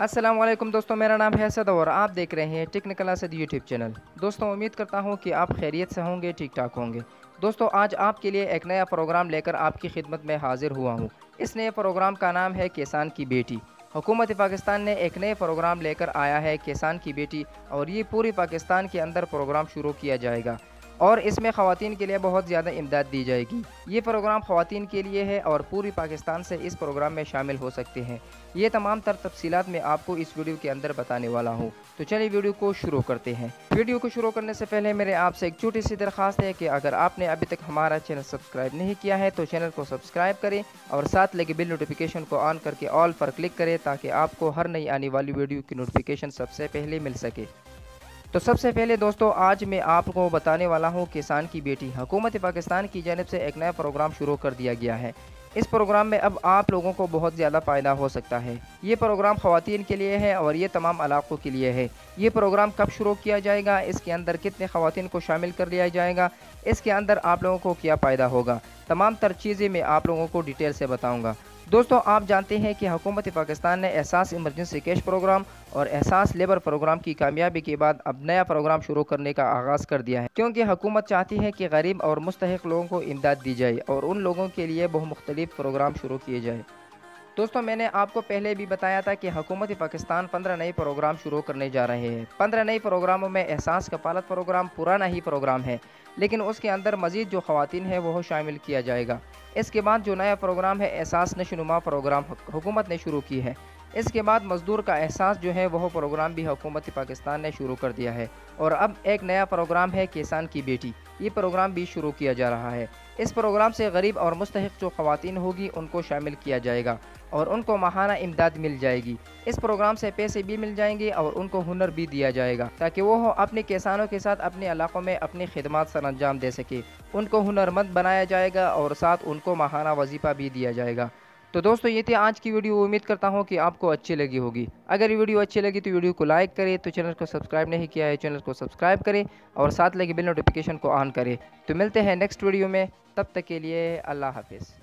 अस्सलाम वालेकुम दोस्तों, मेरा नाम है असद और आप देख रहे हैं टेक्निकल असद यूट्यूब चैनल। दोस्तों उम्मीद करता हूं कि आप खैरियत से होंगे, ठीक ठाक होंगे। दोस्तों आज आपके लिए एक नया प्रोग्राम लेकर आपकी खिदमत में हाजिर हुआ हूं। इस नए प्रोग्राम का नाम है किसान की बेटी। हुकूमत पाकिस्तान ने एक नए प्रोग्राम लेकर आया है किसान की बेटी, और ये पूरे पाकिस्तान के अंदर प्रोग्राम शुरू किया जाएगा और इसमें ख़वातीन के लिए बहुत ज़्यादा इमदाद दी जाएगी। ये प्रोग्राम ख़वातीन के लिए है और पूरी पाकिस्तान से इस प्रोग्राम में शामिल हो सकते हैं। ये तमाम तर तफसीलात मैं आपको इस वीडियो के अंदर बताने वाला हूँ। तो चलिए वीडियो को शुरू करते हैं। वीडियो को शुरू करने से पहले मेरे आपसे एक छोटी सी दरख्वास्त है कि अगर आपने अभी तक हमारा चैनल सब्सक्राइब नहीं किया है तो चैनल को सब्सक्राइब करें और साथ लगे बिल नोटिफिकेशन को ऑन करके ऑल पर क्लिक करें ताकि आपको हर नई आने वाली वीडियो की नोटिफिकेशन सबसे पहले मिल सके। तो सबसे पहले दोस्तों आज मैं आपको बताने वाला हूँ किसान की बेटी। हुकूमत पाकिस्तान की जानिब से एक नया प्रोग्राम शुरू कर दिया गया है। इस प्रोग्राम में अब आप लोगों को बहुत ज़्यादा फ़ायदा हो सकता है। ये प्रोग्राम ख़वातीन के लिए है और ये तमाम इलाक़ों के लिए है। ये प्रोग्राम कब शुरू किया जाएगा, इसके अंदर कितने ख़वातीन को शामिल कर लिया जाएगा, इसके अंदर आप लोगों को क्या फ़ायदा होगा, तमाम तर चीज़ें मैं आप लोगों को डिटेल से बताऊँगा। दोस्तों आप जानते हैं कि हुकूमत पाकिस्तान ने एहसास इमरजेंसी कैश प्रोग्राम और एहसास लेबर प्रोग्राम की कामयाबी के बाद अब नया प्रोग्राम शुरू करने का आगाज़ कर दिया है, क्योंकि हुकूमत चाहती है कि गरीब और मुस्तहिक लोगों को इमदाद दी जाए और उन लोगों के लिए बहुत मुख्तलिफ प्रोग्राम शुरू किए जाए। दोस्तों मैंने आपको पहले भी बताया था कि हुकूमत पाकिस्तान 15 नए प्रोग्राम शुरू करने जा रहे हैं। 15 नए प्रोग्रामों में एहसास कफालत प्रोग्राम पुराना ही प्रोग्राम है, लेकिन उसके अंदर मज़ीद जो ख़वातीन है वो शामिल किया जाएगा। इसके बाद जो नया प्रोग्राम है एहसास नशोनुमा प्रोग्राम हुकूमत ने शुरू की है। इसके बाद मज़दूर का एहसास जो है वह प्रोग्राम भी हुकूमत पाकिस्तान ने शुरू कर दिया है। और अब एक नया प्रोग्राम है किसान की बेटी, ये प्रोग्राम भी शुरू किया जा रहा है। इस प्रोग्राम से गरीब और मुस्तहिक जो ख़वातीन होगी उनको शामिल किया जाएगा और उनको माहाना इमदाद मिल जाएगी। इस प्रोग्राम से पैसे भी मिल जाएंगे और उनको हुनर भी दिया जाएगा ताकि वो अपने किसानों के साथ अपने इलाकों में अपनी खिदमत सर अंजाम दे सके। उनको हुनरमंद बनाया जाएगा और साथ उनको माहाना वजीफ़ा भी दिया जाएगा। तो दोस्तों ये थी आज की वीडियो। उम्मीद करता हूँ कि आपको अच्छी लगी होगी। अगर ये वीडियो अच्छी लगी तो वीडियो को लाइक करें, तो चैनल को सब्सक्राइब नहीं किया है चैनल को सब्सक्राइब करें और साथ लगे बिल नोटिफिकेशन को ऑन करें। तो मिलते हैं नेक्स्ट वीडियो में, तब तक के लिए अल्लाह हाफिज़।